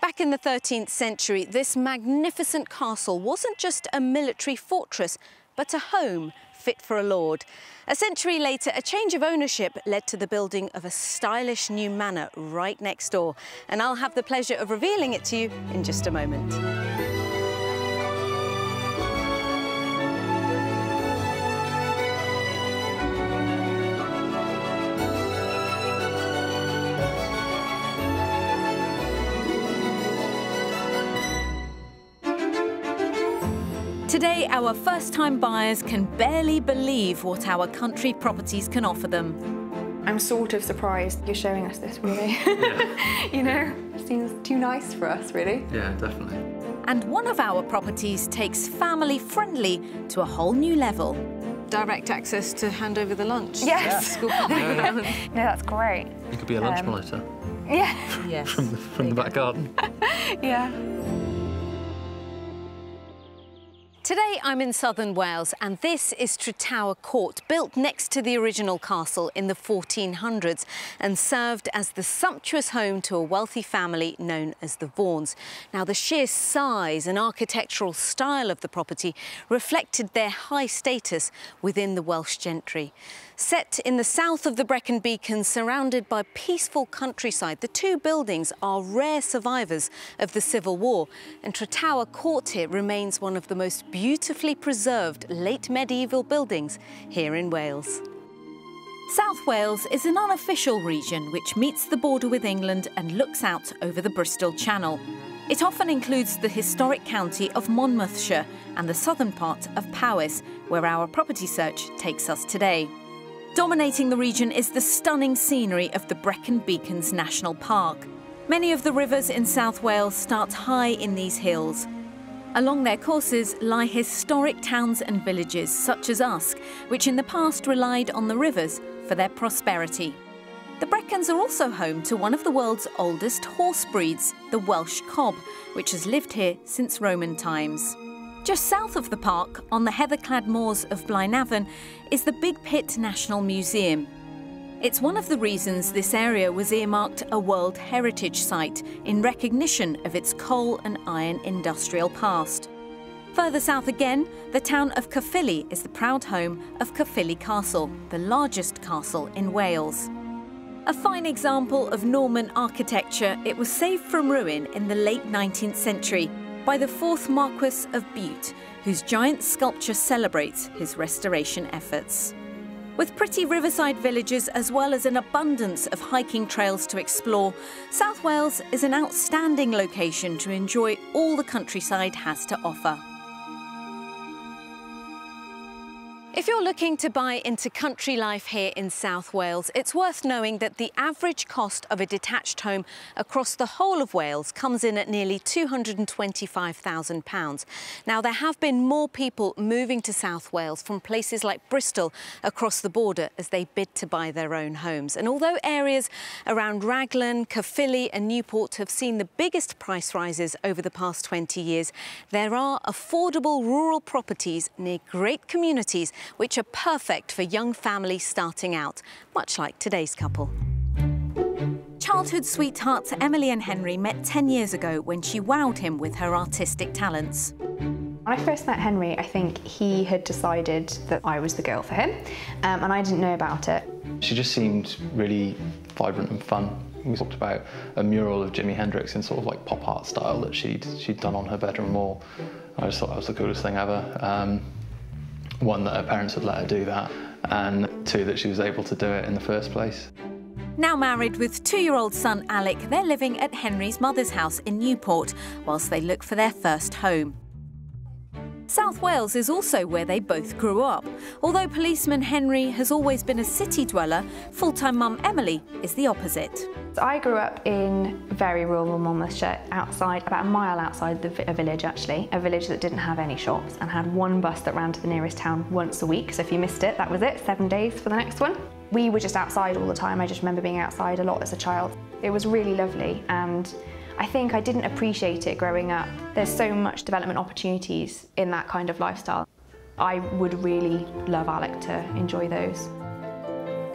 Back in the 13th century, this magnificent castle wasn't just a military fortress, but a home fit for a lord. A century later, a change of ownership led to the building of a stylish new manor right next door. And I'll have the pleasure of revealing it to you in just a moment. Today, our first-time buyers can barely believe what our country properties can offer them. I'm sort of surprised you're showing us this, really. Yeah. You know, it seems too nice for us, really. Yeah, definitely. And one of our properties takes family-friendly to a whole new level. Direct access to hand over the lunch. Yes. Yeah. No, that's great. You could be a lunch monitor. Yeah. Yes. From the back garden. Yeah. Today I'm in southern Wales and this is Tower Court, built next to the original castle in the 1400s and served as the sumptuous home to a wealthy family known as the Vaughans. Now, the sheer size and architectural style of the property reflected their high status within the Welsh gentry. Set in the south of the Brecon Beacons, surrounded by peaceful countryside, the two buildings are rare survivors of the Civil War, and Tower Court here remains one of the most beautifully preserved late medieval buildings here in Wales. South Wales is an unofficial region which meets the border with England and looks out over the Bristol Channel. It often includes the historic county of Monmouthshire and the southern part of Powys, where our property search takes us today. Dominating the region is the stunning scenery of the Brecon Beacons National Park. Many of the rivers in South Wales start high in these hills. Along their courses lie historic towns and villages such as Usk, which in the past relied on the rivers for their prosperity. The Brecons are also home to one of the world's oldest horse breeds, the Welsh Cob, which has lived here since Roman times. Just south of the park, on the heather-clad moors of Blaenavon, is the Big Pit National Museum. It's one of the reasons this area was earmarked a World Heritage Site in recognition of its coal and iron industrial past. Further south again, the town of Caerphilly is the proud home of Caerphilly Castle, the largest castle in Wales. A fine example of Norman architecture, it was saved from ruin in the late 19th century by the 4th Marquess of Bute, whose giant sculpture celebrates his restoration efforts. With pretty riverside villages as well as an abundance of hiking trails to explore, South Wales is an outstanding location to enjoy all the countryside has to offer. If you're looking to buy into country life here in South Wales, it's worth knowing that the average cost of a detached home across the whole of Wales comes in at nearly £225,000. Now, there have been more people moving to South Wales from places like Bristol across the border as they bid to buy their own homes. And although areas around Raglan, Caerphilly and Newport have seen the biggest price rises over the past 20 years, there are affordable rural properties near great communities which are perfect for young families starting out, much like today's couple. Childhood sweethearts Emily and Henry met 10 years ago when she wowed him with her artistic talents. When I first met Henry, I think he had decided that I was the girl for him, and I didn't know about it. She just seemed really vibrant and fun. We talked about a mural of Jimi Hendrix in sort of like pop art style that she'd done on her bedroom wall. I just thought that was the coolest thing ever. One, that her parents had let her do that, and two, that she was able to do it in the first place. Now married with 2-year-old son Alec, they're living at Henry's mother's house in Newport whilst they look for their first home. South Wales is also where they both grew up. Although policeman Henry has always been a city dweller, full-time mum Emily is the opposite. I grew up in very rural Monmouthshire, about a mile outside a village actually, a village that didn't have any shops and had one bus that ran to the nearest town once a week, so if you missed it, that was it, 7 days for the next one. We were just outside all the time. I just remember being outside a lot as a child. It was really lovely, and I think I didn't appreciate it growing up. There's so much development opportunities in that kind of lifestyle. I would really love Alec to enjoy those.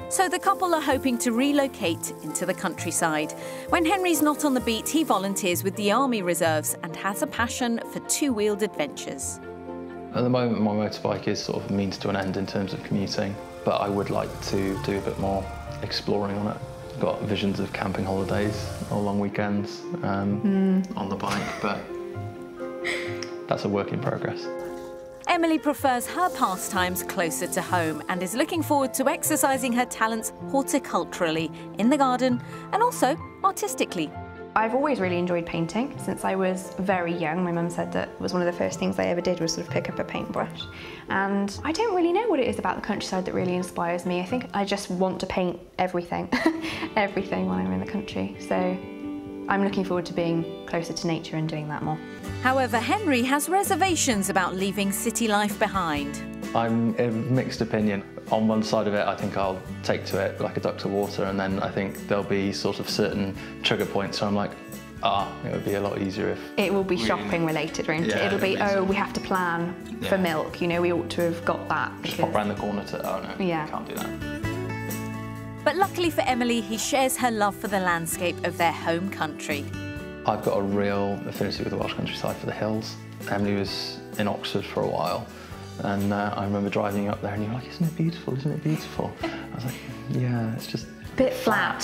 So the couple are hoping to relocate into the countryside. When Henry's not on the beat, he volunteers with the Army Reserves and has a passion for two-wheeled adventures. At the moment, my motorbike is sort of a means to an end in terms of commuting, but I would like to do a bit more exploring on it. I've got visions of camping holidays or long weekends on the bike, but that's a work in progress. Emily prefers her pastimes closer to home and is looking forward to exercising her talents horticulturally, in the garden, and also artistically. I've always really enjoyed painting since I was very young. My mum said that was one of the first things I ever did was sort of pick up a paintbrush. And I don't really know what it is about the countryside that really inspires me. I think I just want to paint everything, everything when I'm in the country. So I'm looking forward to being closer to nature and doing that more. However, Henry has reservations about leaving city life behind. I'm in mixed opinion. On one side of it, I think I'll take to it like a duck to water, and then I think there'll be sort of certain trigger points where I'm like, it would be a lot easier if... It will be shopping related, won't it? It'll be, we have to plan for milk, you know, we ought to have got that. Just pop around the corner to, no, can't do that. But luckily for Emily, he shares her love for the landscape of their home country. I've got a real affinity with the Welsh countryside for the hills. Emily was in Oxford for a while, and I remember driving up there and you're like, isn't it beautiful, isn't it beautiful? I was like, yeah, it's just... Bit flat.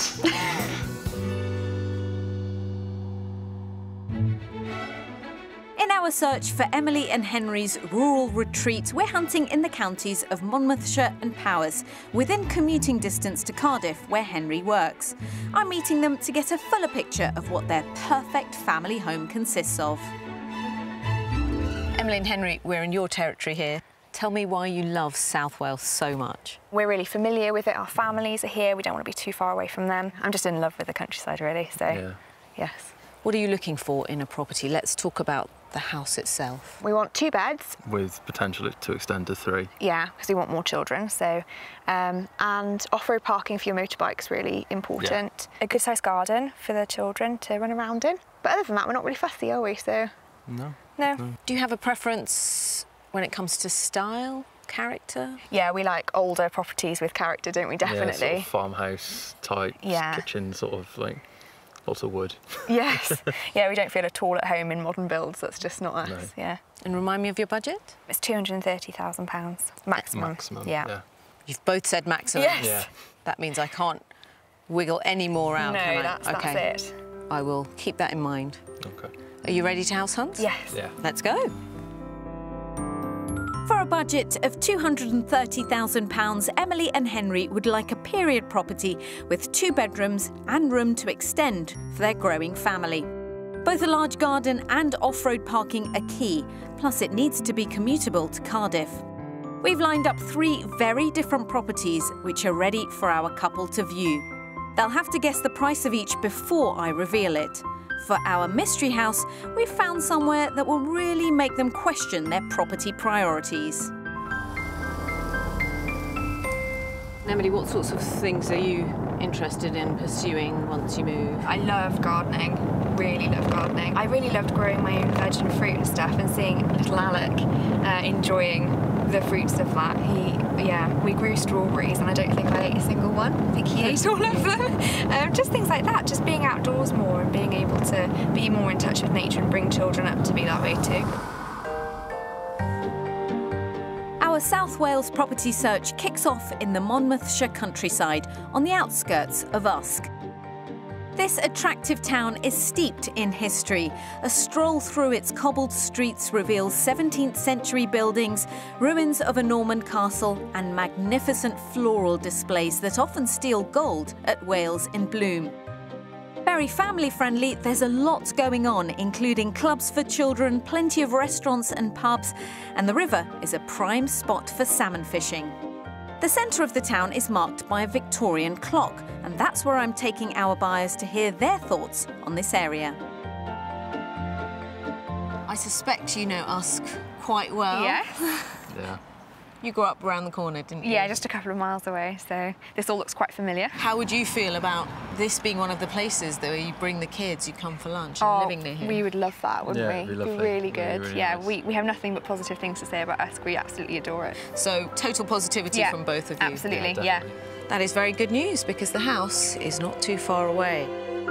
In our search for Emily and Henry's rural retreat, we're hunting in the counties of Monmouthshire and Powys, within commuting distance to Cardiff, where Henry works. I'm meeting them to get a fuller picture of what their perfect family home consists of. Emily and Henry, we're in your territory here. Tell me why you love South Wales so much. We're really familiar with it, our families are here, we don't want to be too far away from them. I'm just in love with the countryside, really, so yes. What are you looking for in a property? Let's talk about the house itself. We want 2 beds. With potential to extend to 3. Yeah, because we want more children, so... and off-road parking for your motorbike's really important. A good-sized garden for the children to run around in. But other than that, we're not really fussy, are we, so... No. Do you have a preference when it comes to style, character? Yeah, we like older properties with character, don't we? Definitely. Yeah, sort of farmhouse type, kitchen, sort of like... Lots of wood. Yes. Yeah, we don't feel at all at home in modern builds. That's just not us. No. Yeah. And remind me of your budget? It's £230,000 maximum. Maximum. Yeah. You've both said maximum. Yes. Yeah. That means I can't wiggle any more out. No, can I? that's it. I will keep that in mind. Okay. Are you ready to house hunt? Yes. Yeah. Let's go. For a budget of £230,000, Emily and Henry would like a period property with 2 bedrooms and room to extend for their growing family. Both a large garden and off-road parking are key, plus it needs to be commutable to Cardiff. We've lined up 3 very different properties which are ready for our couple to view. They'll have to guess the price of each before I reveal it. For our mystery house, we've found somewhere that will really make them question their property priorities. Emily, what sorts of things are you interested in pursuing once you move? I love gardening, really love gardening. I really loved growing my own veg and fruit and stuff and seeing little Alec enjoying the fruits of that. We grew strawberries and I don't think I ate a single one. I think he ate all of them. Just things like that, just being outdoors more and being able to be more in touch with nature and bring children up to be that way too. Our South Wales property search kicks off in the Monmouthshire countryside on the outskirts of Usk. This attractive town is steeped in history. A stroll through its cobbled streets reveals 17th century buildings, ruins of a Norman castle and magnificent floral displays that often steal gold at Wales in bloom. Very family friendly, there's a lot going on, including clubs for children, plenty of restaurants and pubs, and the river is a prime spot for salmon fishing. The centre of the town is marked by a Victorian clock, and that's where I'm taking our buyers to hear their thoughts on this area. I suspect you know Usk quite well. Yes. Yeah. You grew up around the corner, didn't you? Yeah, just a couple of miles away, so this all looks quite familiar. How would you feel about this being one of the places that you bring the kids, you come for lunch and living near here? We would love that, wouldn't we? It'd be lovely. Really good. Really yeah, nice. we have nothing but positive things to say about Usk. We absolutely adore it. So total positivity from both of you. Absolutely, Yeah, That is very good news because the house is not too far away.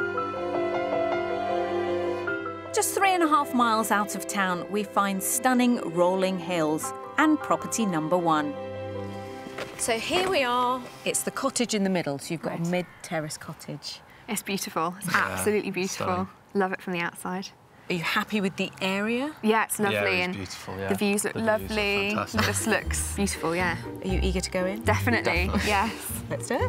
Just 3.5 miles out of town, we find stunning rolling hills and property number 1. So here we are. It's the cottage in the middle, so you've got a mid-terrace cottage. It's beautiful. It's absolutely beautiful. Stunning. Love it from the outside. Are you happy with the area? Yeah, it's lovely. Yeah, and beautiful, yeah. the views look The views are lovely. fantastic. This looks beautiful, yeah. Are you eager to go in? Definitely, yes. Let's do it.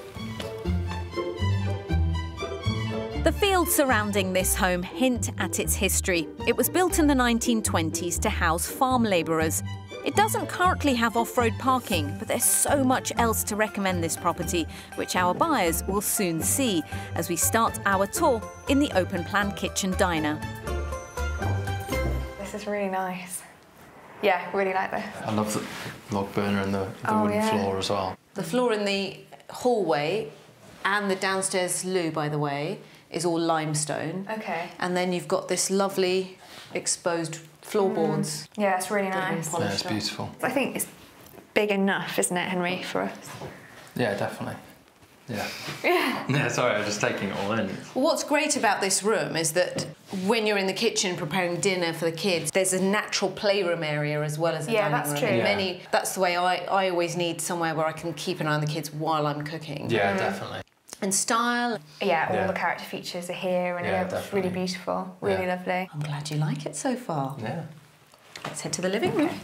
The fields surrounding this home hint at its history. It was built in the 1920s to house farm labourers. It doesn't currently have off-road parking, but there's so much else to recommend this property, which our buyers will soon see as we start our tour in the open-plan kitchen diner. This is really nice. Yeah, really like this. I love the log burner and the wooden floor as well. The floor in the hallway and the downstairs loo, by the way, is all limestone. Okay. And then you've got this lovely exposed floorboards. Yeah, it's really that have been nice. polished Yeah, it's up. beautiful. I think it's big enough, isn't it, Henry, for us? Yeah, definitely. Yeah. Yeah, sorry, I was just taking it all in. Well, what's great about this room is that when you're in the kitchen preparing dinner for the kids, there's a natural playroom area as well as a dining that's room. true. And that's the way I always need somewhere where I can keep an eye on the kids while I'm cooking. Yeah, definitely. And style. Yeah, all Yeah. the character features are here, and Yeah, it's definitely. really beautiful, really Yeah. lovely. I'm glad you like it so far. Yeah. Let's head to the living room.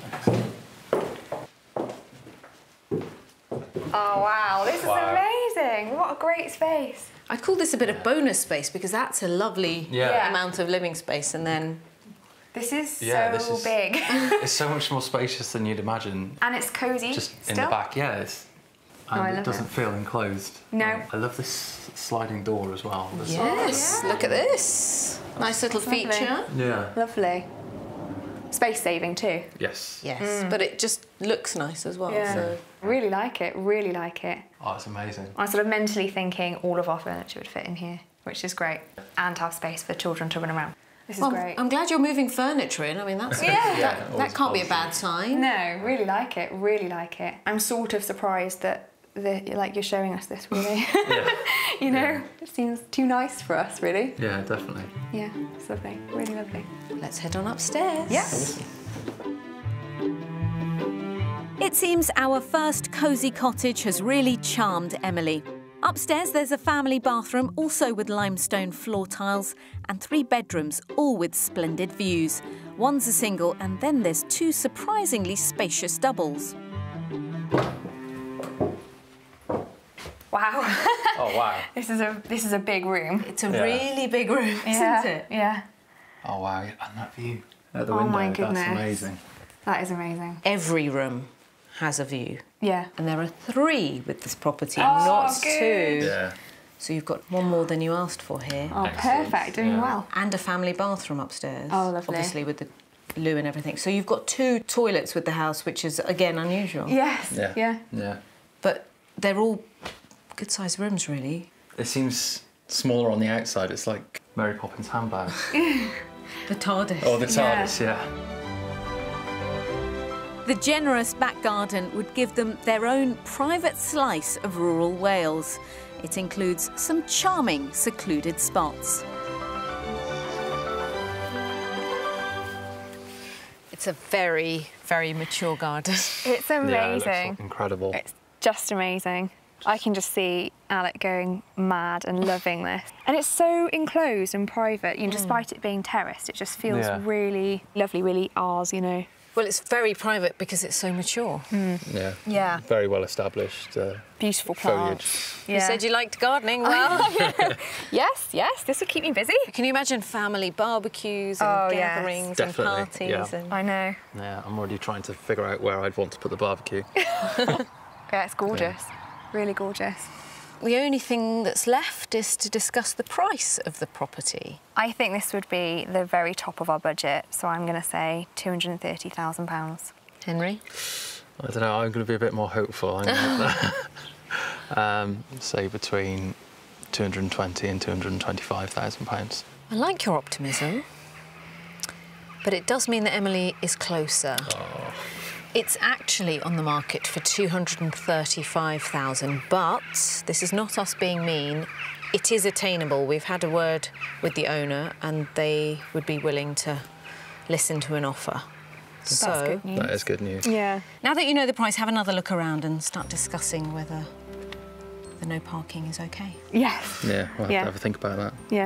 Oh, wow, this is amazing. What a great space. I'd call this a bit of bonus space because that's a lovely Yeah. amount of living space, and then This is Yeah, so this is- big. It's so much more spacious than you'd imagine. And it's cosy Just still. in the back, yeah. And I it love doesn't it. feel enclosed. No. I love this sliding door as well. yes, yeah. look at this. Nice little lovely. feature. Yeah. Lovely. Space saving too. Yes. Yes, but it just looks nice as well. Yeah. So. Really like it, really like it. Oh, it's amazing. I'm sort of mentally thinking all of our furniture would fit in here, which is great. And have space for children to run around. This is Well, great. I'm glad you're moving furniture in. I mean, that's Yeah. that always can't be a positive. bad sign. No, really like it, really like it. I'm sort of surprised that like you're showing us this, really. Yeah. You know, it seems too nice for us, really. Yeah, definitely. Yeah, it's lovely, really lovely. Let's head on upstairs. Yes. It seems our first cosy cottage has really charmed Emily. Upstairs there's a family bathroom, also with limestone floor tiles, and 3 bedrooms, all with splendid views. One's a single, and then there's 2 surprisingly spacious doubles. Wow. Oh, wow. This is a big room. It's a Yeah. really big room, Yeah, isn't it? yeah. Oh, wow. And that view at the Oh window, my goodness. that's amazing. That is amazing. Every room has a view. Yeah. And there are 3 with this property, Oh, not good. 2. Yeah. So you've got one more than you asked for here. Oh, Excellent. perfect. Doing Yeah. well. And a family bathroom upstairs. Oh, lovely. Obviously with the loo and everything. So you've got 2 toilets with the house, which is, again, unusual. Yes. Yeah. Yeah. Yeah. But they're all good-sized rooms, really. It seems smaller on the outside. It's like Mary Poppins' handbag. The TARDIS. Oh, the TARDIS, yeah. The generous back garden would give them their own private slice of rural Wales. It includes some charming, secluded spots. It's a very, very mature garden. It's Yeah, it looks amazing. incredible. It's just amazing. I can just see Alec going mad and loving this. And it's so enclosed and private, you know, despite it being terraced, it just feels Yeah. really lovely, really ours, you know. Well, it's very private because it's so mature. Yeah. Yeah. Very well established. Beautiful Foliage. plants. You said you liked gardening, well. Yes, yes, this would keep me busy. Can you imagine family barbecues and Oh, yes. gatherings Definitely, and parties? yeah. And... I know. Yeah, I'm already trying to figure out where I'd want to put the barbecue. Yeah, it's gorgeous. Really gorgeous. The only thing that's left is to discuss the price of the property. I think this would be the very top of our budget, so I'm going to say £230,000. Henry? I don't know, I'm going to be a bit more hopeful. Say between £220,000 and £225,000. I like your optimism, but it does mean that Emily is closer. It's actually on the market for $235,000, but this is not us being mean. It is attainable. We've had a word with the owner and they would be willing to listen to an offer. That's good news. That is good news. Yeah. Now that you know the price, have another look around and start discussing whether the no parking is OK. Yes. Yeah, we'll have to have a think about that. Yeah.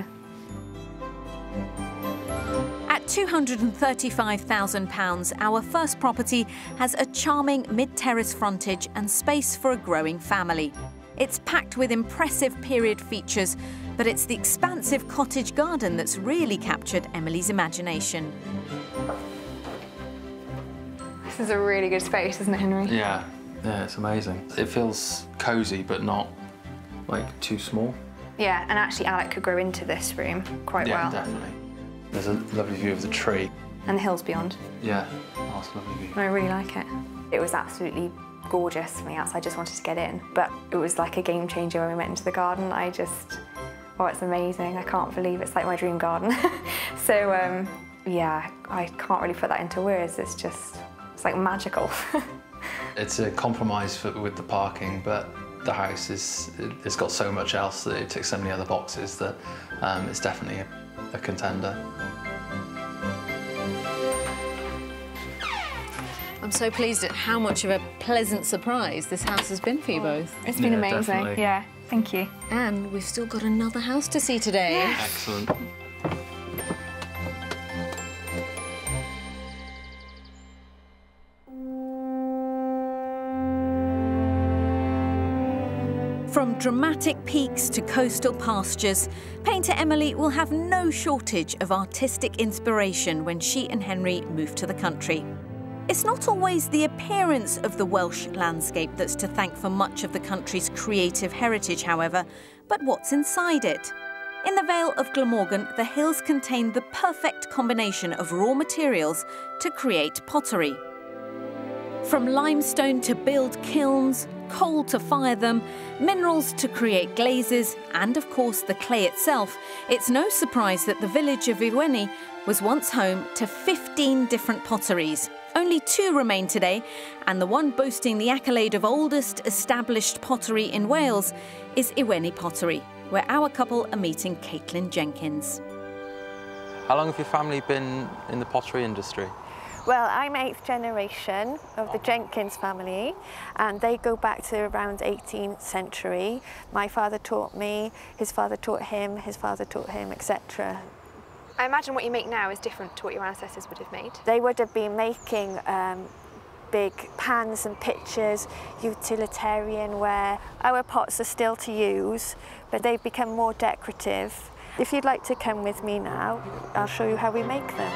At £235,000, our first property has a charming mid-terrace frontage and space for a growing family. It's packed with impressive period features, but it's the expansive cottage garden that's really captured Emily's imagination. This is a really good space, isn't it, Henry? Yeah, it's amazing. It feels cosy, but not, like, too small. Yeah, and actually Alec could grow into this room quite well. Yeah, definitely. There's a lovely view of the tree. And the hills beyond. Yeah, nice, lovely view. I really like it. It was absolutely gorgeous from the outside, I just wanted to get in. But it was like a game changer when we went into the garden. Oh, it's amazing. I can't believe it's like my dream garden. So, yeah, I can't really put that into words. It's like magical. It's a compromise with the parking, but the house it's got so much else that it ticks so many other boxes that it's definitely a contender. I'm so pleased at how much of a pleasant surprise this house has been for you both. It's been amazing. Definitely. Yeah, thank you. And we've still got another house to see today. Yeah. Excellent. From dramatic peaks to coastal pastures, painter Emily will have no shortage of artistic inspiration when she and Henry move to the country. It's not always the appearance of the Welsh landscape that's to thank for much of the country's creative heritage, however, but what's inside it. In the Vale of Glamorgan, the hills contain the perfect combination of raw materials to create pottery. From limestone to build kilns, coal to fire them, minerals to create glazes, and of course the clay itself, it's no surprise that the village of Iwenny was once home to 15 different potteries. Only 2 remain today, and the one boasting the accolade of oldest established pottery in Wales is Iwenny Pottery, where our couple are meeting Caitlin Jenkins. How long have your family been in the pottery industry? Well, I'm 8th generation of the Jenkins family, and they go back to around 18th century. My father taught me, his father taught him, etc. I imagine what you make now is different to what your ancestors would have made. They would have been making big pans and pitchers, utilitarian ware. Our pots are still to use, but they've become more decorative. If you'd like to come with me now, I'll show you how we make them.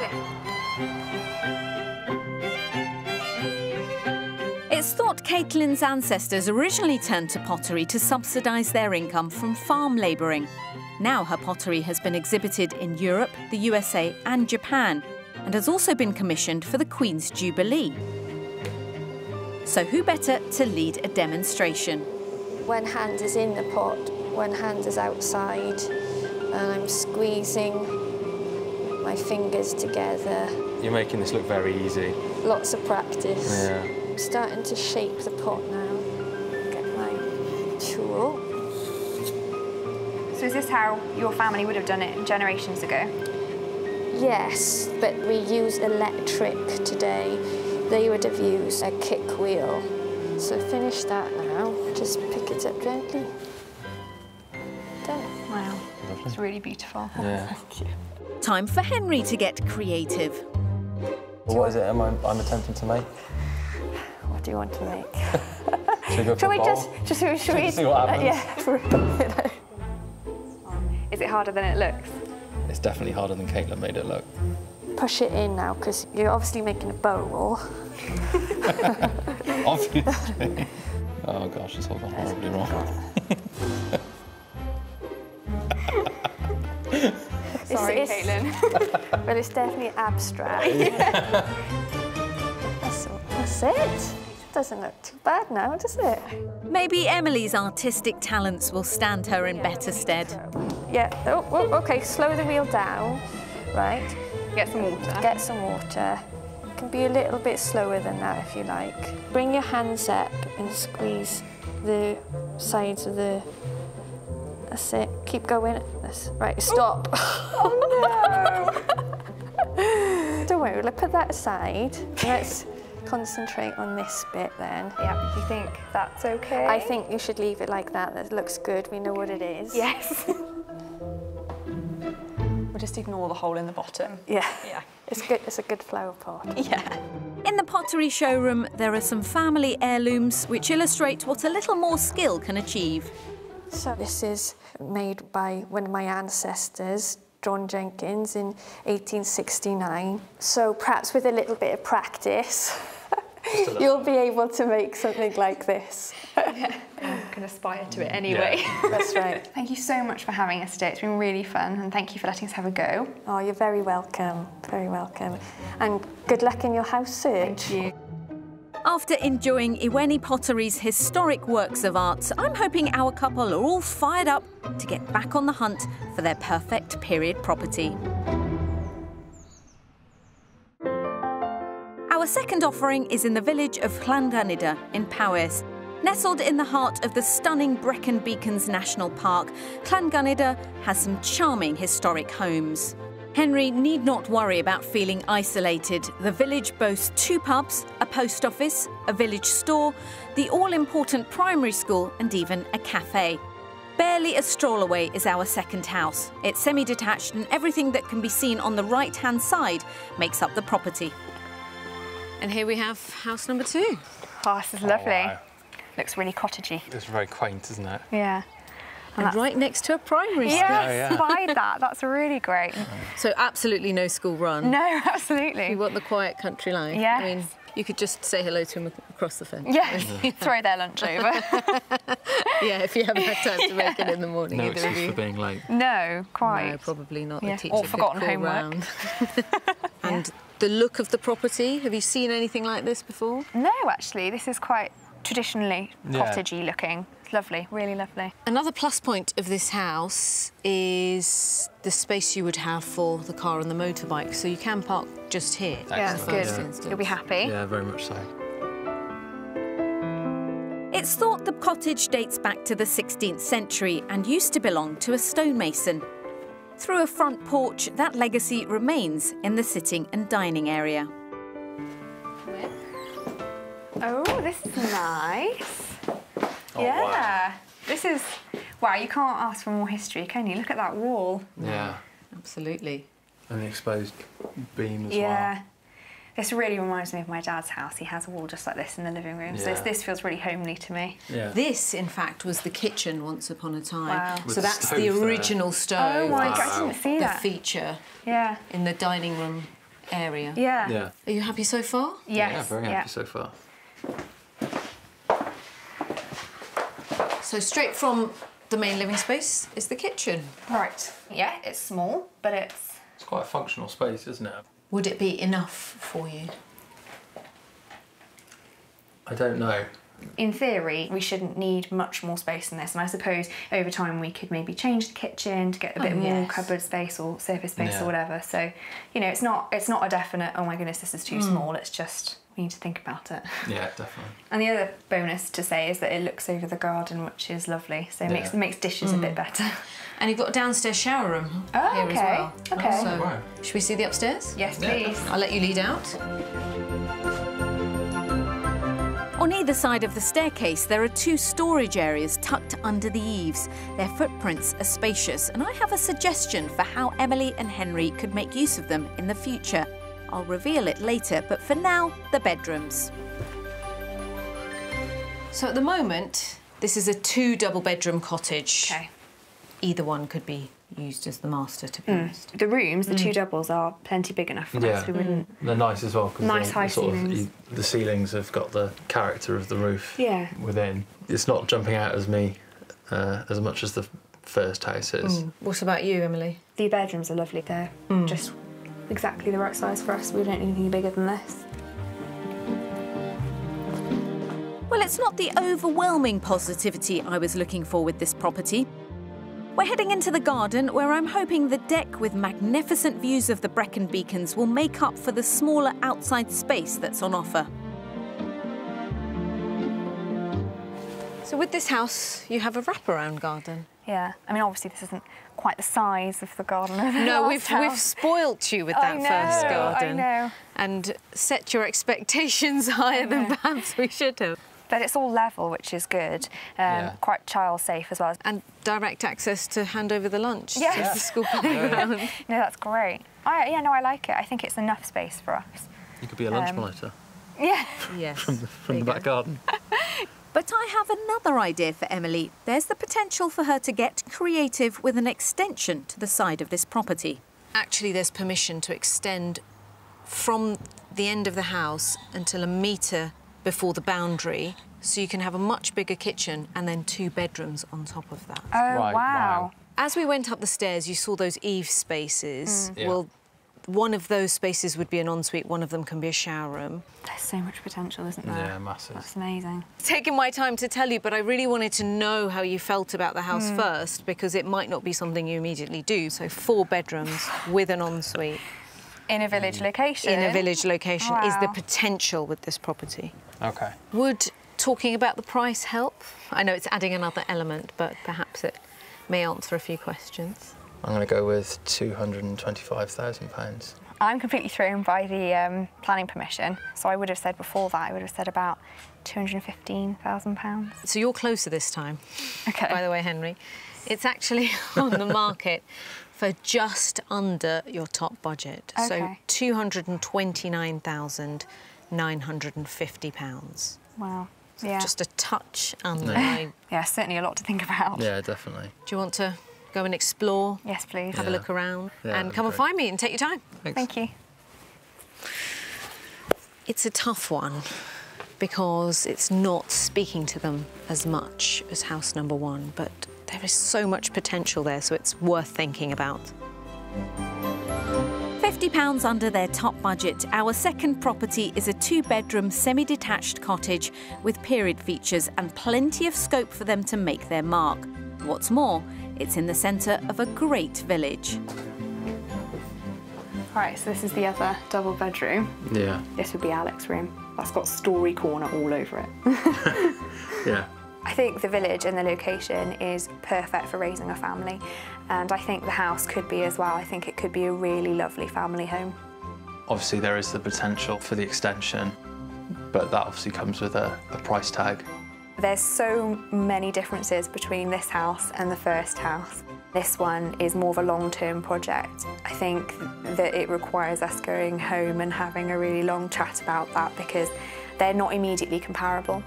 It's thought Caitlin's ancestors originally turned to pottery to subsidise their income from farm labouring. Now her pottery has been exhibited in Europe, the USA and Japan, and has also been commissioned for the Queen's Jubilee. So who better to lead a demonstration? One hand is in the pot, one hand is outside, and I'm squeezing my fingers together. You're making this look very easy. Lots of practice. Yeah. I'm starting to shape the pot now. Get my tool. So is this how your family would have done it generations ago? Yes, but we use electric today. They would have used a kick wheel. So finish that now. Just pick it up gently. Done. Wow, it's really beautiful. Yeah. Thank you. Time for Henry to get creative. Well, what is it I'm attempting to make? What do you want to make? Should we go for Shall a we bowl? should we See what happens? yeah. Is it harder than it looks? It's definitely harder than Caitlin made it look. Push it in now, because you're obviously making a bowl. Obviously. Oh gosh, it's all gone horribly wrong. Sorry, Caitlin. But it's definitely abstract. That's it. Doesn't look too bad now, does it? Maybe Emily's artistic talents will stand her in better stead. Yeah. Oh, okay. Slow the wheel down. Right. Get some water. Get some water. You can be a little bit slower than that if you like. Bring your hands up and squeeze the sides of the... That's it. Keep going. Right, stop. Oh no! Don't worry, we'll put that aside. Let's concentrate on this bit then. Yeah, you think that's okay? I think you should leave it like that. That looks good. We know what it is. Yes. We'll just ignore the hole in the bottom. Yeah. Yeah. It's good. It's a good flower pot. Yeah. In the pottery showroom, there are some family heirlooms which illustrate what a little more skill can achieve. So this is made by one of my ancestors, John Jenkins, in 1869. So perhaps with a little bit of practice, you'll be able to make something like this. Yeah. I can aspire to it anyway. Yeah. That's right. Thank you so much for having us today. It's been really fun, and thank you for letting us have a go. Oh, you're very welcome. Very welcome. And good luck in your house search. Thank you. After enjoying Iweni Pottery's historic works of art, I'm hoping our couple are all fired up to get back on the hunt for their perfect period property. Our second offering is in the village of Llanganida in Powys. Nestled in the heart of the stunning Brecon Beacons National Park, Llanganida has some charming historic homes. Henry need not worry about feeling isolated. The village boasts 2 pubs, a post office, a village store, the all-important primary school and even a cafe. Barely a stroll away is our second house. It's semi-detached and everything that can be seen on the right-hand side makes up the property. And here we have house number 2. Oh, this is lovely. wow. Looks really cottagey. It's very quaint, isn't it? Yeah. And right next to a primary school. Yes, spied that. That's really great. So absolutely no school run. No, absolutely. You want the quiet country life. Yes. I mean, you could just say hello to them across the fence. Yes, throw their lunch over. Yeah, if you haven't had time to make it in the morning. No either of excuse you. for being late. No, quite. No, probably not. Yeah. The teacher Or could forgotten call homework. round. And the look of the property, have you seen anything like this before? No, actually, this is quite traditionally Yeah. cottagey looking. It's lovely, really lovely. Another plus point of this house is the space you would have for the car and the motorbike, so you can park just here. Yeah, Excellent. that's good. Yeah. Instance. You'll be happy. Yeah, very much so. It's thought the cottage dates back to the 16th century and used to belong to a stonemason. Through a front porch, that legacy remains in the sitting and dining area. Oh, this is nice. Oh, yeah. wow. This is... Wow, you can't ask for more history, can you? Look at that wall. Yeah. Absolutely. And the exposed beam as Yeah. well. This really reminds me of my dad's house. He has a wall just like this in the living room. So Yeah. this feels really homely to me. Yeah. This, in fact, was the kitchen once upon a time. Wow. With So the that's stove the there. original stove. Oh my Wow. God, I didn't see The that. feature Yeah. in the dining room area. Yeah. Yeah. Are you happy so far? Yes. Yeah, very happy so far. So straight from the main living space is the kitchen. Right. Yeah, it's small, but it's... It's quite a functional space, isn't it? Would it be enough for you? I don't know. In theory, we shouldn't need much more space than this, and I suppose over time we could maybe change the kitchen to get a bit more yes. cupboard space or surface space Yeah. or whatever. So, you know, it's not a definite, oh my goodness, this is too small. It's just, we need to think about it. Yeah, definitely. And the other bonus to say is that it looks over the garden, which is lovely. So it Yeah. makes dishes a bit better. And you've got a downstairs shower room Oh, here okay. as well. Okay. So, Wow. should we see the upstairs? Yes, Yeah, please. definitely. I'll let you lead out. On either side of the staircase, there are 2 storage areas tucked under the eaves. Their footprints are spacious, and I have a suggestion for how Emily and Henry could make use of them in the future. I'll reveal it later, but for now, the bedrooms. So at the moment, this is a 2 double-bedroom cottage. Okay. Either one could be used as the master, to be honest. The rooms, the 2 doubles, are plenty big enough for Yeah. us. We wouldn't... They're nice as well because Nice high ceilings. the ceilings have got the character of the roof Yeah. within. It's not jumping out as much as the first house is. What about you, Emily? The bedrooms are lovely. They're just exactly the right size for us. We don't need anything bigger than this. Well, it's not the overwhelming positivity I was looking for with this property. We're heading into the garden, where I'm hoping the deck with magnificent views of the Brecon Beacons will make up for the smaller outside space that's on offer. So with this house, you have a wraparound garden. Yeah, I mean, obviously this isn't quite the size of the garden. No, we've spoilt you with that first garden. I know. And set your expectations higher than perhaps we should have. But it's all level, which is good. Quite child safe as well. And direct access to hand over the lunch to Yes. the school playground. No, that's great. I like it. I think it's enough space for us. You could be a lunch monitor Yeah. Yes. from the back garden. But I have another idea for Emily. There's the potential for her to get creative with an extension to the side of this property. Actually, there's permission to extend from the end of the house until a metre before the boundary, so you can have a much bigger kitchen and then 2 bedrooms on top of that. Oh, Right, wow. As we went up the stairs, you saw those eave spaces. Yeah. Well, one of those spaces would be an ensuite, one of them can be a shower room. There's so much potential, isn't there? Yeah, massive. That's amazing. Taking my time to tell you, but I really wanted to know how you felt about the house first, because it might not be something you immediately do. So 4 bedrooms with an ensuite. In a village location? In a village location is the Wow. potential with this property. Okay. Would talking about the price help? I know it's adding another element, but perhaps it may answer a few questions. I'm going to go with £225,000. I'm completely thrown by the planning permission. So I would have said before that, I would have said about £215,000. So you're closer this time. Okay. By the way, Henry. It's actually on the market for just under your top budget. Okay. So £229,950. Wow. Yeah. Just a touch under. Yeah, certainly a lot to think about. Yeah, definitely. Do you want to go and explore? Yes, please. Have a look around Yeah, and that'd come be and great. find me and take your time. Thanks. Thank you. It's a tough one because it's not speaking to them as much as house number 1, but there is so much potential there, so it's worth thinking about. £50 under their top budget, our second property is a 2-bedroom semi-detached cottage with period features and plenty of scope for them to make their mark. What's more, it's in the centre of a great village. Right, so this is the other double bedroom. Yeah. This would be Alex's room. That's got story corner all over it. Yeah. I think the village and the location is perfect for raising a family, and I think the house could be as well. I think it could be a really lovely family home. Obviously, there is the potential for the extension, but that obviously comes with a price tag. There's so many differences between this house and the first house. This one is more of a long-term project. I think that it requires us going home and having a really long chat about that, because they're not immediately comparable.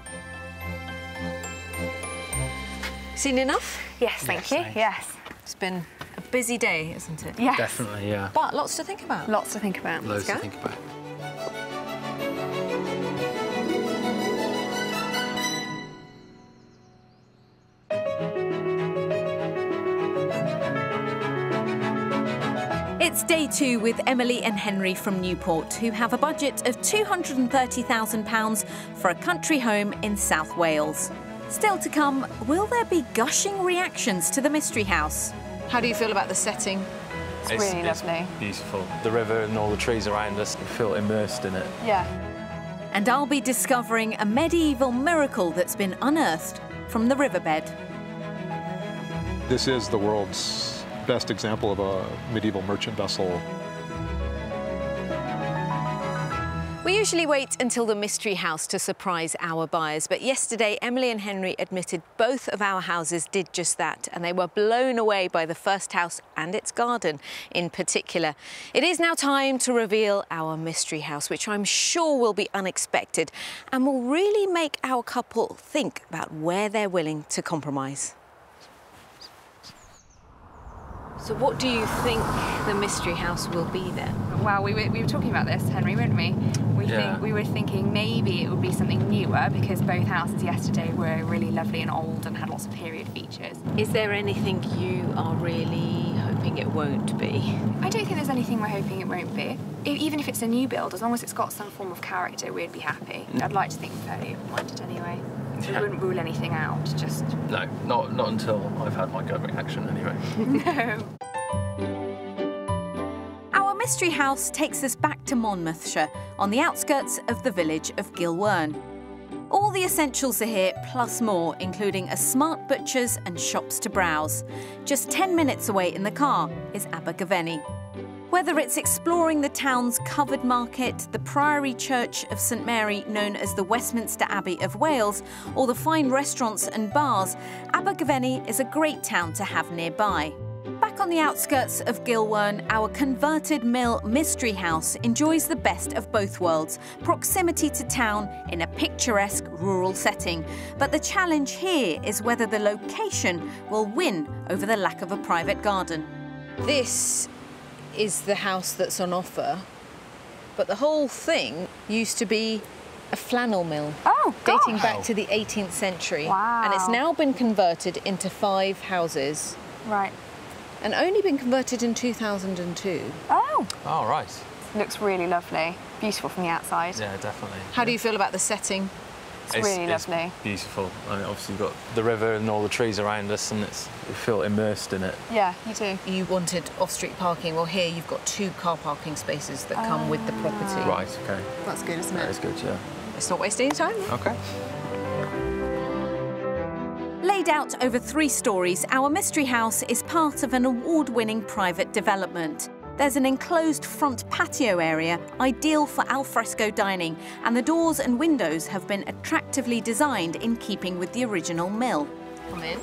Seen enough? Yes, thank you. thanks. Yes. It's been a busy day, isn't it? Yes. Definitely, yeah. But lots to think about. Lots to think about. Loads to go. think about. It's day 2 with Emily and Henry from Newport, who have a budget of £230,000 for a country home in South Wales. Still to come, will there be gushing reactions to the mystery house? How do you feel about the setting? It's really lovely. Beautiful. The river and all the trees around us, you feel immersed in it. Yeah. And I'll be discovering a medieval miracle that's been unearthed from the riverbed. This is the world's best example of a medieval merchant vessel. We usually wait until the mystery house to surprise our buyers, but yesterday Emily and Henry admitted both of our houses did just that, and they were blown away by the first house and its garden in particular. It is now time to reveal our mystery house, which I'm sure will be unexpected and will really make our couple think about where they're willing to compromise. So what do you think the mystery house will be then? Well, we were talking about this, Henry, weren't we? We were thinking maybe it would be something newer, because both houses yesterday were really lovely and old and had lots of period features. Is there anything you are really hoping it won't be? I don't think there's anything we're hoping it won't be. Even if it's a new build, as long as it's got some form of character, we'd be happy. I'd like to think we're fairly open-minded anyway. You wouldn't rule anything out, just... No, not until I've had my gut reaction anyway. Our mystery house takes us back to Monmouthshire, on the outskirts of the village of Gilwern. All the essentials are here, plus more, including a smart butcher's and shops to browse. Just 10 minutes away in the car is Abergavenny. Whether it's exploring the town's covered market, the Priory Church of St Mary, known as the Westminster Abbey of Wales, or the fine restaurants and bars, Abergavenny is a great town to have nearby. Back on the outskirts of Gilwern, our converted mill mystery house enjoys the best of both worlds, proximity to town in a picturesque rural setting. But the challenge here is whether the location will win over the lack of a private garden. This is the house that's on offer, but the whole thing used to be a flannel mill. Oh, gosh. Dating back to the 18th century. Wow. And it's now been converted into 5 houses. Right. And only been converted in 2002. Oh! Oh, right. Looks really lovely. Beautiful from the outside. Yeah, definitely. How do you feel about the setting? It's really lovely. Beautiful. I mean, obviously you've got the river and all the trees around us, and you feel immersed in it. Yeah, you do. You wanted off-street parking. Well, here you've got 2 car parking spaces that come with the property. Right, okay. That's good, isn't That it? is good, yeah. It's not wasting your time. Okay. Laid out over 3 stories, our mystery house is part of an award-winning private development. There's an enclosed front patio area, ideal for alfresco dining, and the doors and windows have been attractively designed in keeping with the original mill. Come in.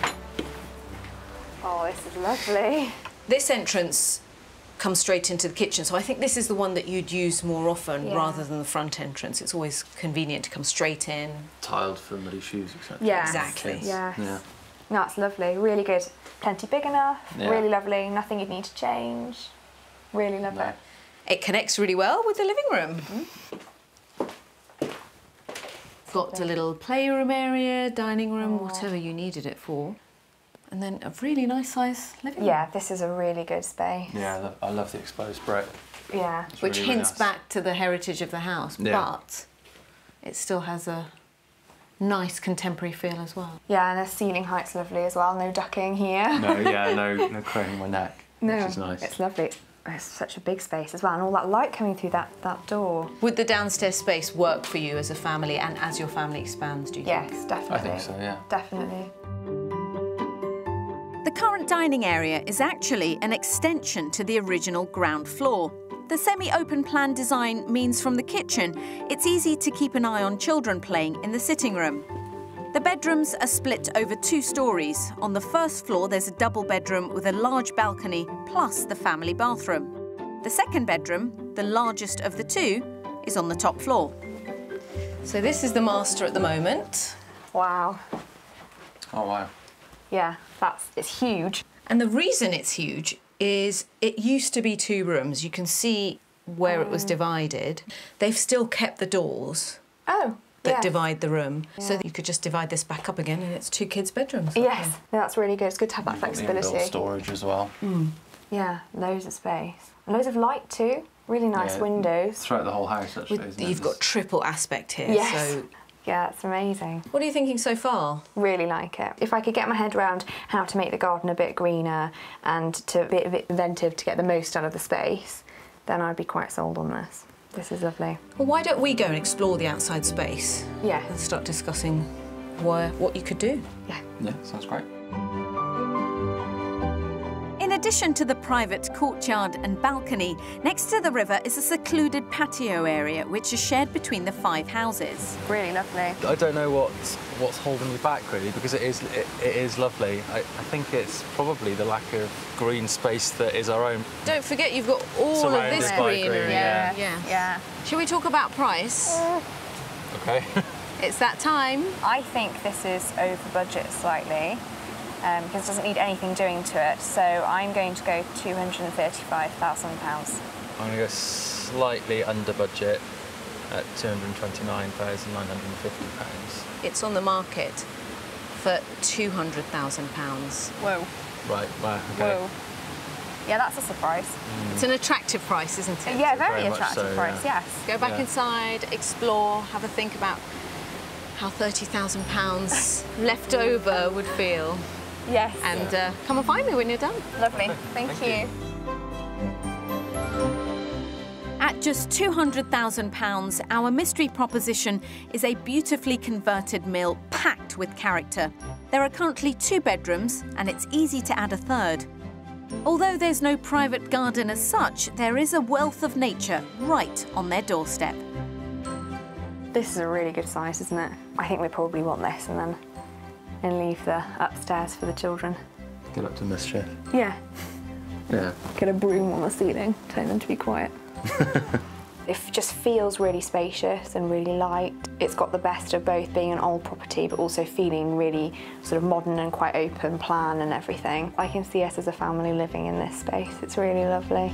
Oh, this is lovely. This entrance comes straight into the kitchen, so I think this is the one that you'd use more often rather than the front entrance. It's always convenient to come straight in. Tiled for muddy shoes, etc. Yeah. Exactly. Yeah. Yeah. No, it's lovely. Really good. Plenty big enough. Yeah. Really lovely. Nothing you'd need to change. Really love No. it. It connects really well with the living room. Got a little playroom area, dining room, whatever you needed it for. And then a really nice size living room. Yeah, this is a really good space. Yeah, I love the exposed brick. Yeah. It's Which really, hints really nice. back to the heritage of the house, Yeah. but it still has a nice contemporary feel as well. Yeah, and the ceiling height's lovely as well. No ducking here. No, yeah, no craning my neck, No, which is nice. it's lovely. It's such a big space as well, and all that light coming through that door. Would the downstairs space work for you as a family and as your family expands, do you think? Yes, definitely. I think so, yeah. Definitely. The current dining area is actually an extension to the original ground floor. The semi-open plan design means from the kitchen, it's easy to keep an eye on children playing in the sitting room. The bedrooms are split over 2 stories. On the first floor, there's a double bedroom with a large balcony, plus the family bathroom. The second bedroom, the largest of the 2, is on the top floor. So this is the master at the moment. Wow. Oh, wow. Yeah, it's huge. And the reason it's huge is it used to be 2 rooms. You can see where it was divided. They've still kept the doors Oh, that yes. divide the room, so that you could just divide this back up again and it's 2 kids' bedrooms. Yes, no, that's really good. It's good to have that You've got the flexibility. inbuilt storage as well. Yeah, loads of space. And loads of light too. Really nice Yeah, windows. Throughout the whole house, actually, isn't it? You've got triple aspect here. Yes. So Yeah, it's amazing. what are you thinking so far? Really like it. If I could get my head around how to make the garden a bit greener and to be a bit inventive to get the most out of the space, then I'd be quite sold on this. This is lovely. Well, why don't we go and explore the outside space Yeah. and start discussing what you could do? Yeah, sounds great. In addition to the private courtyard and balcony, next to the river is a secluded patio area which is shared between the 5 houses. Really lovely. I don't know what's holding you back really, because it is lovely. I think it's probably the lack of green space that is our own. Don't forget you've got all Surrounded of this by greenery. green, yeah. Yeah. Shall we talk about price? Okay. It's that time. I think this is over budget slightly because it doesn't need anything doing to it. So I'm going to go £235,000. I'm going to go slightly under budget at £229,950. It's on the market for £200,000. Whoa. Right, wow, okay. Whoa. Yeah, that's a surprise. It's an attractive price, isn't it? Yeah, very Very much attractive so, price, yeah. yes. Go back Yeah. inside, explore, have a think about how £30,000 left over would feel. Yes. And come and find me when you're done. Lovely. Thank you. At just £200,000, our mystery proposition is a beautifully converted mill packed with character. There are currently 2 bedrooms, and it's easy to add a third. Although there's no private garden as such, there is a wealth of nature right on their doorstep. This is a really good size, isn't it? I think we probably want this and leave the upstairs for the children. Get up to mischief. Yeah. Yeah. Get a broom on the ceiling, tell them to be quiet. It just feels really spacious and really light. It's got the best of both being an old property but also feeling really sort of modern and quite open plan and everything. I can see us as a family living in this space. It's really lovely.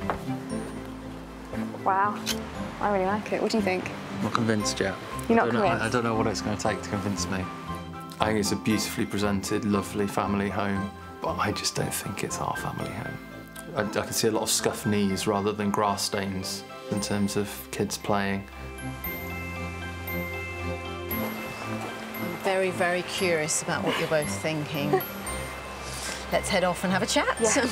Wow, I really like it. What do you think? I'm not convinced yet. You're not convinced? I don't know what it's going to take to convince me. I think it's a beautifully presented, lovely family home, but I just don't think it's our family home. I can see a lot of scuffed knees rather than grass stains in terms of kids playing. I'm very, very curious about what you're both thinking. Let's head off and have a chat. Yeah.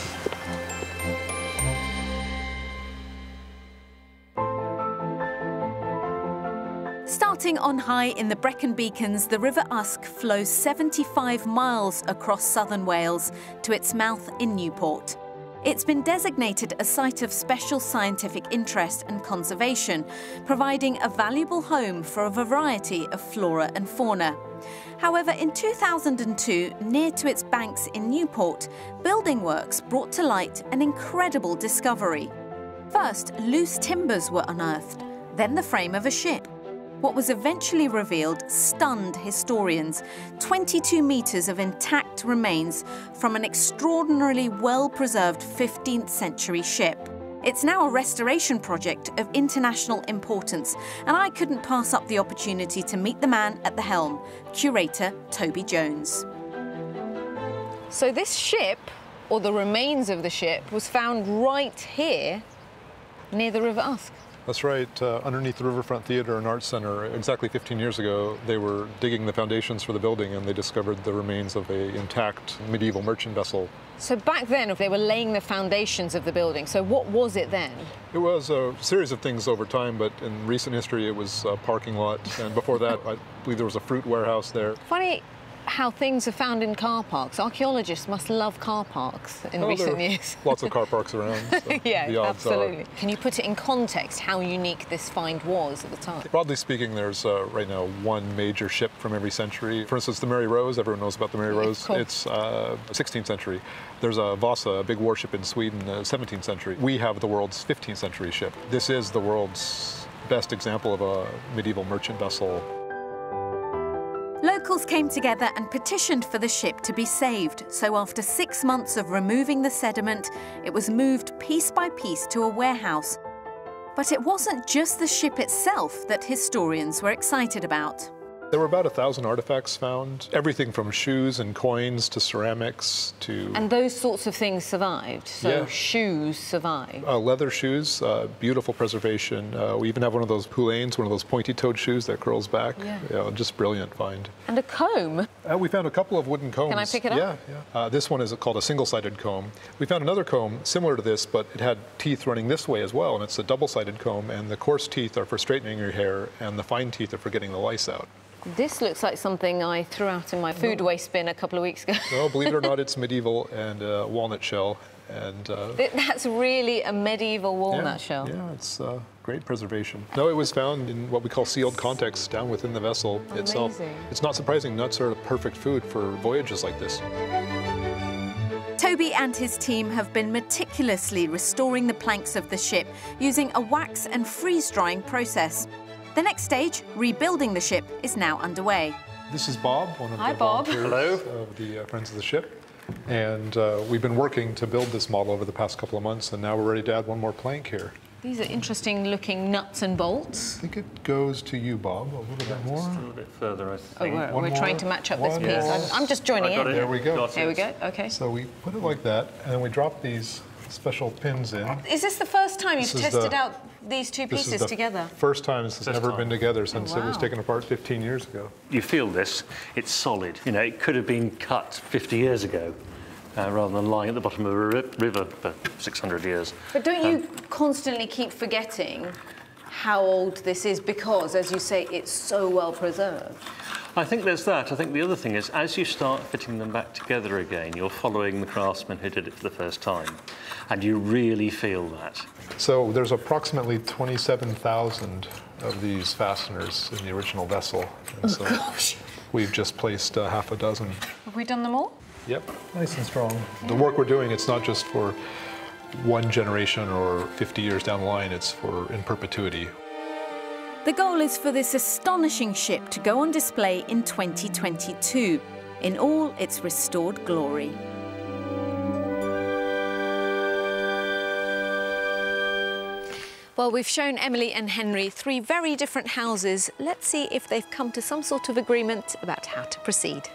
Starting on high in the Brecon Beacons, the River Usk flows 75 miles across southern Wales to its mouth in Newport. It's been designated a site of special scientific interest and conservation, providing a valuable home for a variety of flora and fauna. However, in 2002, near to its banks in Newport, building works brought to light an incredible discovery. First, loose timbers were unearthed, then the frame of a ship. What was eventually revealed stunned historians. 22 metres of intact remains from an extraordinarily well-preserved 15th century ship. It's now a restoration project of international importance, and I couldn't pass up the opportunity to meet the man at the helm, curator Toby Jones. So this ship, or the remains of the ship, was found right here near the River Usk. That's right. Underneath the Riverfront Theatre and Arts Centre, exactly 15 years ago, they were digging the foundations for the building and they discovered the remains of an intact medieval merchant vessel. So back then, they were laying the foundations of the building. So what was it then? It was a series of things over time, but in recent history, it was a parking lot. And before that, I believe there was a fruit warehouse there. Funny how things are found in car parks. Archaeologists must love car parks in recent years. Lots of car parks around. So yeah, the odds absolutely. are. Can you put it in context how unique this find was at the time? Broadly speaking, there's right now one major ship from every century. For instance, the Mary Rose, everyone knows about the Mary Rose. Cool. It's 16th century. There's a Vasa, a big warship in Sweden, 17th century. We have the world's 15th century ship. This is the world's best example of a medieval merchant vessel. Locals came together and petitioned for the ship to be saved, so after 6 months of removing the sediment, it was moved piece by piece to a warehouse. But it wasn't just the ship itself that historians were excited about. There were about 1,000 artifacts found, everything from shoes and coins to ceramics to... And those sorts of things survived? So yeah. Shoes survived? Leather shoes, beautiful preservation. We even have one of those poulaines, one of those pointy-toed shoes that curls back. Yeah. Just brilliant find. And a comb? We found a couple of wooden combs. Can I pick it up? Yeah. This one is called a single-sided comb. We found another comb similar to this, but it had teeth running this way as well, and it's a double-sided comb, and the coarse teeth are for straightening your hair, and the fine teeth are for getting the lice out. This looks like something I threw out in my food waste bin a couple of weeks ago. Well, believe it or not, it's medieval and walnut shell. And that's really a medieval walnut shell. Yeah, it's great preservation. No, it was found in what we call sealed context down within the vessel itself. It's not surprising. Nuts are perfect food for voyages like this. Toby and his team have been meticulously restoring the planks of the ship using a wax and freeze-drying process. The next stage, rebuilding the ship, is now underway. This is Bob, one of Hi, the Bob. volunteers of the Friends of the Ship. And we've been working to build this model over the past couple of months, and now we're ready to add one more plank here. These are interesting looking nuts and bolts. I think it goes to you, Bob, a little bit more. Just a little bit further, I think. Oh, we're trying to match up this piece. I'm just joining in. There we go. There we go, okay. So we put it like that, and then we drop these special pins in. Is this the first time you've tested out these two This is pieces the together? first time this has ever been together since Oh, it was wow. taken apart 15 years ago. You feel this, it's solid. You know, it could have been cut 50 years ago rather than lying at the bottom of a river for 600 years. But don't you constantly keep forgetting how old this is because, as you say, it's so well preserved? I think there's that. I think the other thing is, as you start fitting them back together again, you're following the craftsman who did it for the first time, and you really feel that. So there's approximately 27,000 of these fasteners in the original vessel. And so we've just placed half a dozen. Have we done them all? Yep, nice and strong. The work we're doing, it's not just for one generation or 50 years down the line, it's for in perpetuity. The goal is for this astonishing ship to go on display in 2022, in all its restored glory. Well, we've shown Emily and Henry 3 very different houses. Let's see if they've come to some sort of agreement about how to proceed.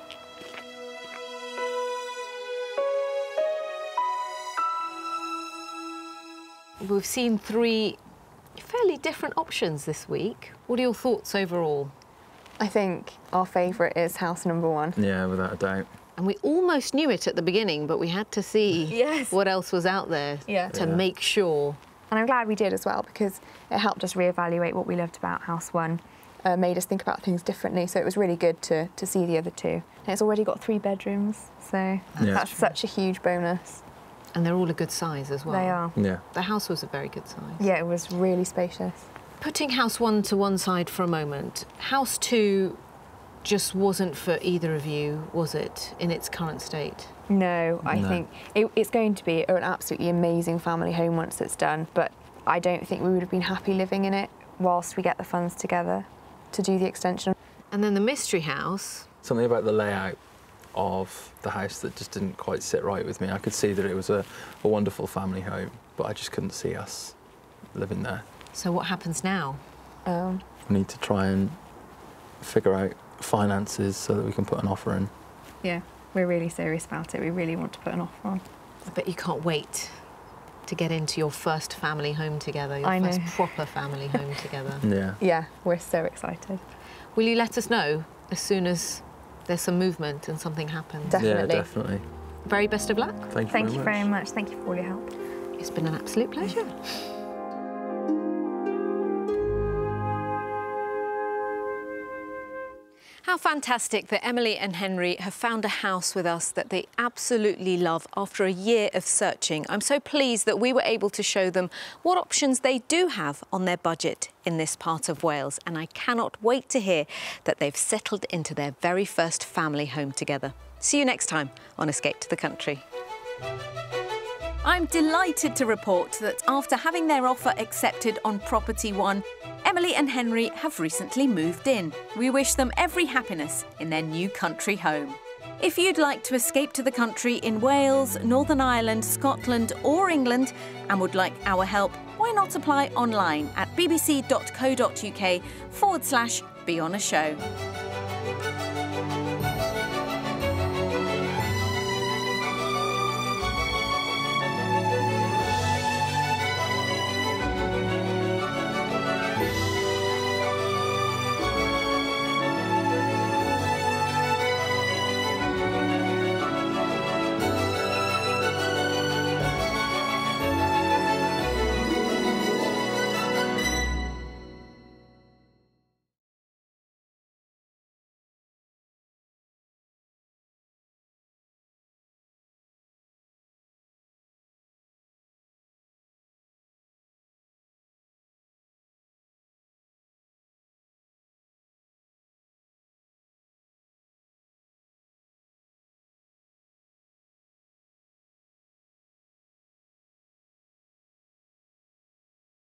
We've seen 3 fairly different options this week. What are your thoughts overall? I think our favourite is house number 1. Yeah, without a doubt. And we almost knew it at the beginning, but we had to see Yes. what else was out there to make sure. And I'm glad we did as well, because it helped us reevaluate what we loved about house 1, made us think about things differently, so it was really good to see the other 2. And it's already got 3 bedrooms, so that's such a huge bonus. And they're all a good size as well. They are. Yeah. The house was a very good size. Yeah, it was really spacious. Putting house 1 to one side for a moment, house 2 just wasn't for either of you, was it, in its current state? No, I think it's going to be an absolutely amazing family home once it's done, but I don't think we would have been happy living in it whilst we get the funds together to do the extension. And then the mystery house. Something about the layout of the house that just didn't quite sit right with me. I could see that it was a wonderful family home, but I just couldn't see us living there. So what happens now? We need to try and figure out finances so that we can put an offer in. Yeah, we're really serious about it. We really want to put an offer on. I bet you can't wait to get into your first family home together, your first proper family home together. Yeah. Yeah, we're so excited. Will you let us know as soon as there's some movement and something happens? Definitely. Yeah, definitely. Very best of luck. Thank you very much. Thank you for all your help. It's been an absolute pleasure. How fantastic that Emily and Henry have found a house with us that they absolutely love after a year of searching. I'm so pleased that we were able to show them what options they do have on their budget in this part of Wales, and I cannot wait to hear that they've settled into their very first family home together. See you next time on Escape to the Country. I'm delighted to report that after having their offer accepted on Property One, Emily and Henry have recently moved in. We wish them every happiness in their new country home. If you'd like to escape to the country in Wales, Northern Ireland, Scotland or England and would like our help, why not apply online at bbc.co.uk/be on a show.